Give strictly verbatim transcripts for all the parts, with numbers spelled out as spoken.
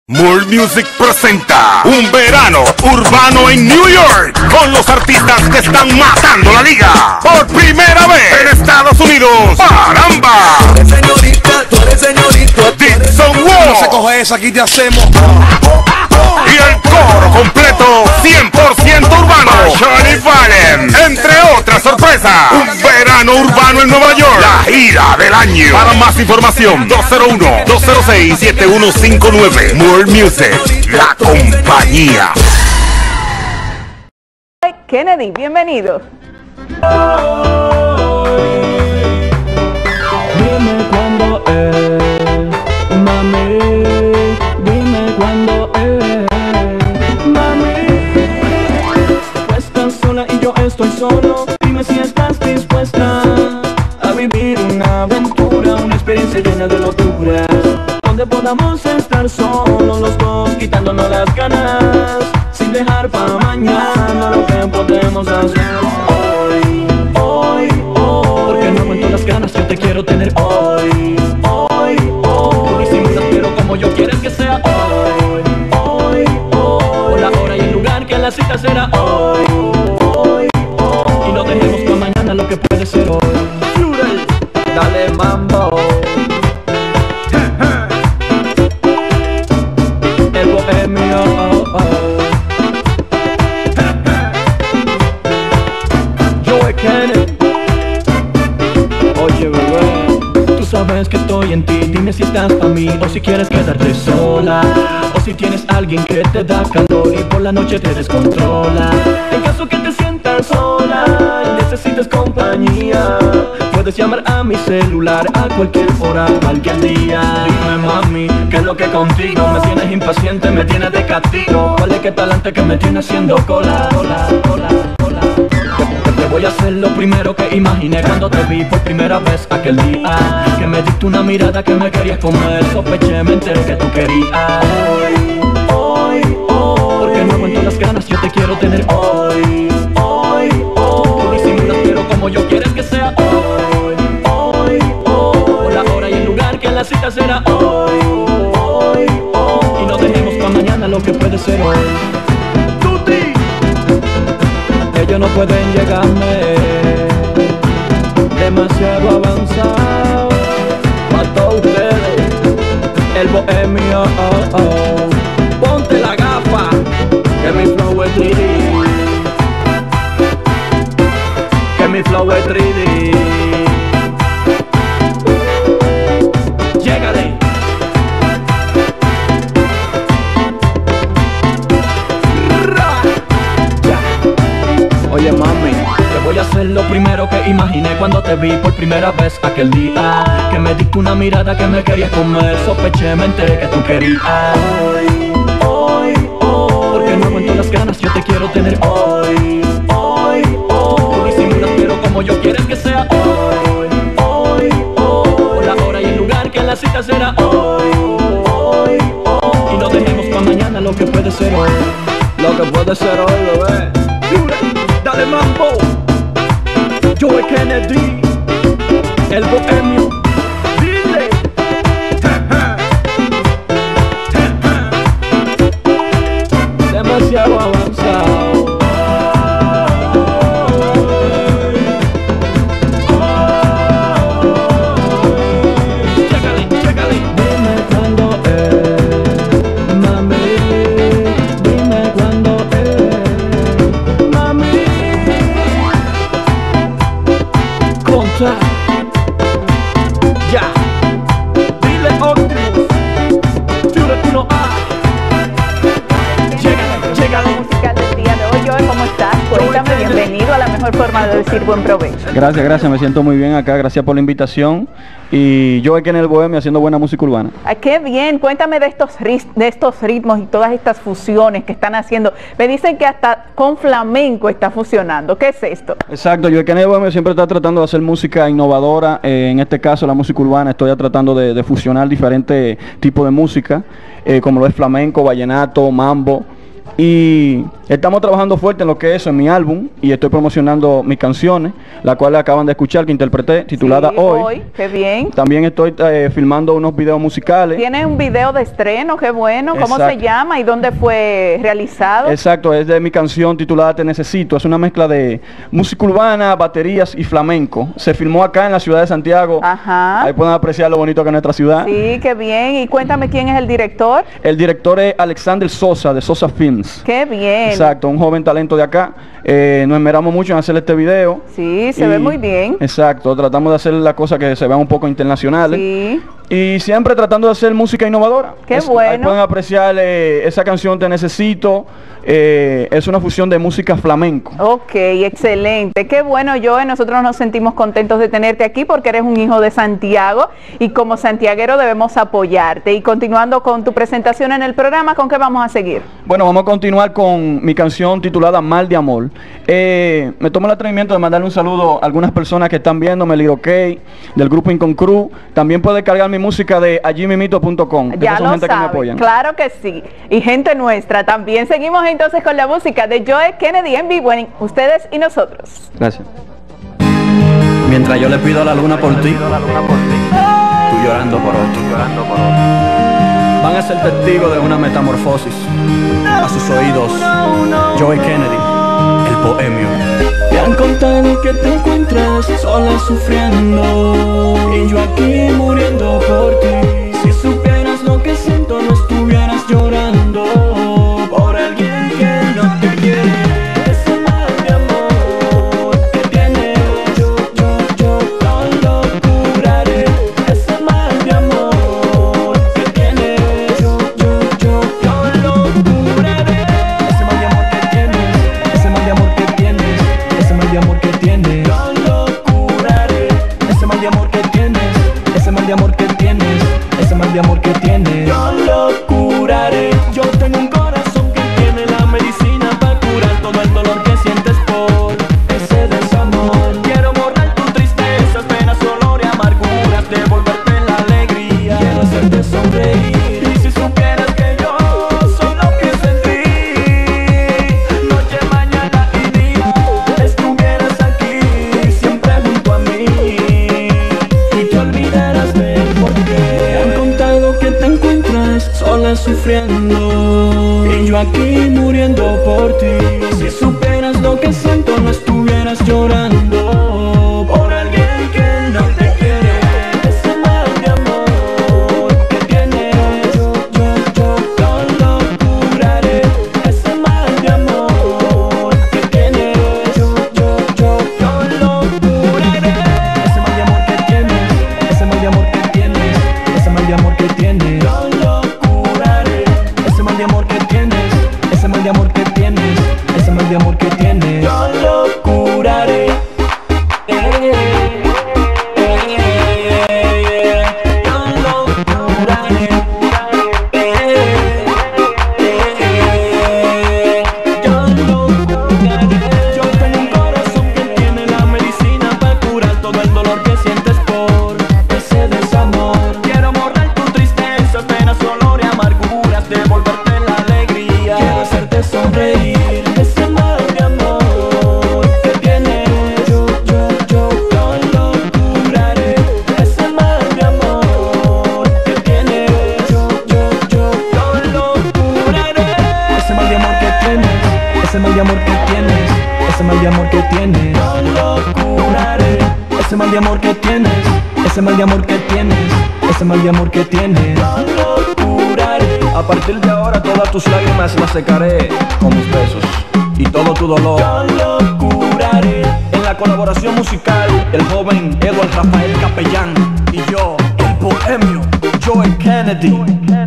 More Music presenta un verano urbano en New York con los artistas que están matando la liga por primera vez en Estados Unidos. ¡Caramba! Tú eres señorita, tú eres señorita. Dixon Wall. No se coge esa, aquí te hacemos. Y el coro completo cien por ciento urbano, Johnny Fallen, entre otras sorpresas. Un verano urbano en Nueva York, la gira del año. Para más información, dos cero uno, dos cero seis, siete uno cinco nueve. More Music, la compañía. Kennedy, bienvenido. Dime cuándo es, mami. Dime cuándo es, mami. Tú estás sola y yo estoy solo. Dime si estás dispuesta a vivir una aventura, una experiencia llena de locuras, donde podamos estar solos los dos, quitándonos las ganas, sin dejar para mañana lo que podemos hacer hoy, hoy, hoy. Porque no aguanto las ganas, yo te quiero tener hoy, hoy, hoy. Tú disimulas pero como yo quieres que sea hoy, hoy, hoy. Por la hora y el lugar que la cita será hoy, hoy, hoy. Y no dejemos para mañana lo que puede ser hoy. Dale mambo. El bohemio, oh, oh. Joey Kennedy. Oye bebé, tú sabes que estoy en ti. Dime si estás pa' mí o si quieres quedarte sola, o si tienes alguien que te da calor y por la noche te descontrola. En caso que te sientas sola y necesites compañía, puedes llamar a mi celular a cualquier hora, cualquier día. Dime mami, ¿qué es lo que contigo? Me tienes impaciente, me tienes de castigo. ¿Cuál es que talante que me tiene haciendo cola, cola, cola, cola? Te, te voy a hacer lo primero que imaginé cuando te vi por primera vez aquel día, que me diste una mirada que me querías comer. Sospeché, me enteré que tú querías hoy, hoy, hoy. Porque no aguanto las ganas, yo te quiero tener hoy, hoy, hoy. Tú disimulas pero como yo quieres que sea hoy, hoy, hoy. Por la hora y el lugar que la cita será hoy, hoy, hoy. Y no dejemos para mañana lo que puede ser hoy. Tuti, ellos no pueden llegarme, demasiado avanzado para todos ustedes. El bohemio, oh, oh. Ponte la gafa, que mi flow es tres D, que mi flow es tres D. Llégale. Ya. Oye mami, te voy a hacer lo primero que imaginé cuando te vi por primera vez aquel día, que me diste una mirada que me querías comer. Sospeché, me enteré que tú querías hoy, hoy, hoy. Porque no aguanto las ganas, yo te quiero tener hoy, hoy, hoy. Tú disimulas pero como yo quieres que sea hoy, hoy, hoy. Por la hora y el lugar que la cita será hoy, hoy, hoy. Y no dejemos para mañana lo que puede ser hoy, lo que puede ser hoy, bebé. Dale mambo. Joey Kennedy, el bohemio. Dile. Demasiado avanzado. Chécale, chécale. Dime cuándo es, mami. Dime cuándo es, mami. Contra. Ya. Dile Optimus. Dile uno A. Llegale, llegale. Musical del día de hoy, Joey, ¿cómo estás? Cuéntame, bienvenido a la mejor forma de decir buen provecho. Gracias, gracias, me siento muy bien acá, gracias por la invitación. Y yo aquí en el Bohemio haciendo buena música urbana. Ah, qué bien, cuéntame de estos, ris- de estos ritmos y todas estas fusiones que están haciendo. Me dicen que hasta con flamenco está fusionando. ¿Qué es esto? Exacto, yo aquí en el Bohemio siempre está tratando de hacer música innovadora, eh, en este caso la música urbana. Estoy tratando de, de fusionar diferentes tipos de música, eh, como lo es flamenco, vallenato, mambo. Y estamos trabajando fuerte en lo que es eso, en mi álbum, y estoy promocionando mis canciones, la cual acaban de escuchar, que interpreté, titulada Sí, Hoy. Hoy, qué bien. También estoy eh, filmando unos videos musicales. Tiene un video de estreno, qué bueno. ¿Cómo Exacto. se llama y dónde fue realizado? Exacto, es de mi canción titulada Te Necesito. Es una mezcla de música urbana, baterías y flamenco. Se filmó acá en la ciudad de Santiago. Ajá. Ahí pueden apreciar lo bonito que es nuestra ciudad. Sí, qué bien. Y cuéntame quién es el director. El director es Alexander Sosa, de Sosa Films. Qué bien. Exacto, un joven talento de acá. Eh, nos esmeramos mucho en hacer este video. Sí, se Y- ve muy bien. Exacto, tratamos de hacer las cosas que se vean un poco internacionales. Sí. Y siempre tratando de hacer música innovadora. Qué Es- bueno. Ahí pueden apreciar eh, esa canción Te Necesito. Eh, es una fusión de música flamenco. Ok, excelente. Qué bueno, Joe. Nosotros nos sentimos contentos de tenerte aquí porque eres un hijo de Santiago y como santiaguero debemos apoyarte. Y continuando con tu presentación en el programa, ¿con qué vamos a seguir? Bueno, vamos a continuar con mi canción titulada Mal de Amor. Eh, me tomo el atrevimiento de mandarle un saludo a algunas personas que están viéndome, Liro Kay, del grupo Incon Crew. También puede cargar mi música de allí mimito punto com. Ya son lo gente que me saben, apoyan. claro que sí. Y gente nuestra también. Seguimos entonces con la música de Joe Kennedy en Vivo, en ustedes y nosotros. Gracias. Mientras yo le pido a la luna por ti, tú llorando por otro. Van a ser testigos de una metamorfosis. A sus oídos, Joe Kennedy, el bohemio. Me han contado que te encuentras sola sufriendo y yo aquí muriendo por ti. Si supieras lo que siento, no estuvieras llorando por alguien que no te quiere. Ese mal de amor que tienes, yo, yo, yo no lo curaré. Ese mal de amor que tienes, yo, yo, yo no lo curaré. Ese mal de amor que tienes, ese mal de amor que tienes, ese mal de amor que tienes, yo lo curaré. Ese mal de amor que tienes, ese mal de amor que tienes, ese mal de amor que tienes, yo lo curaré. Yo tengo un corazón que tiene la medicina para curar todo el dolor que sientes por ese desamor. Quiero borrar tu tristeza, penas, dolor y amarguras, devolverte la alegría, quiero hacerte sonreír. Y si supieras que yo soy lo que sentí, noche, mañana y día, estuvieras aquí, siempre junto a mí, y te olvidarás del porqué. Me han contado que te encuentras sola sufriendo y yo aquí muriendo por ti. Si supieras lo que siento, no estuvieras llorando por alguien que no te quiere. Ese mal de amor que tienes, yo, yo, yo no lo curaré. Ese mal de amor que tienes, yo, yo, yo no lo curaré. Ese mal de amor que tienes, ese mal de amor que tienes, ese mal de amor que tienes, yo lo curaré. Ese mal de amor que tienes, ese mal de amor que tienes, ese mal de amor que tienes, yo lo curaré. Eh, eh, eh, eh, yo lo curaré. Eh, eh, eh, yo lo curaré. Yo tengo un corazón que tiene la medicina para curar todo el dolor que sientes por ese desamor. Quiero borrar tu tristeza, penas, dolor y amarguras, devolverte la alegría, quiero hacerte sonreír. Ese mal de amor que tienes, yo, yo, yo no lo curaré. Ese mal de amor que tienes, yo, yo, yo no lo curaré. Ese mal de amor que tienes, ese mal de amor que tienes, ese mal de amor que tienes, no lo curaré. Ese mal de amor que tienes, ese mal de amor que tienes, ese mal de amor que tienes, no lo curaré. A partir de ahora todas tus lágrimas las secaré con mis besos y todo tu dolor Yo lo curaré. en la colaboración musical el joven Edward Rafael Capellán y yo, el bohemio Joe Kennedy.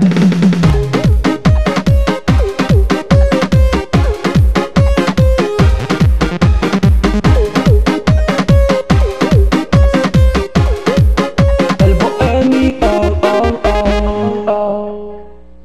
El bohemio, oh, oh, oh, oh.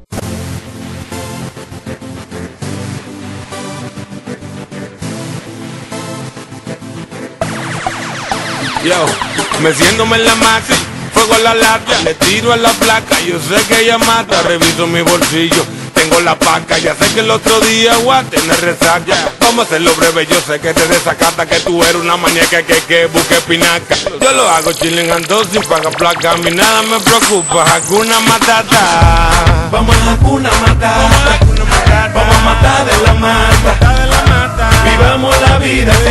Yo, meciéndome en la maxi, fuego a la lata, le tiro a la placa, yo sé que ella mata, reviso mi bolsillo, tengo la paca. Ya sé que el otro día voy a tener resaca. Vamos a hacerlo breve, yo sé que te desacata, que tú eres una maníaca que que busque pinaca. Yo lo hago chilling ando sin pagar placa. A mí nada me preocupa, Hakuna Matata. Vamos a Hakuna Matata. Vamos a matar de la mata. Vivamos la vida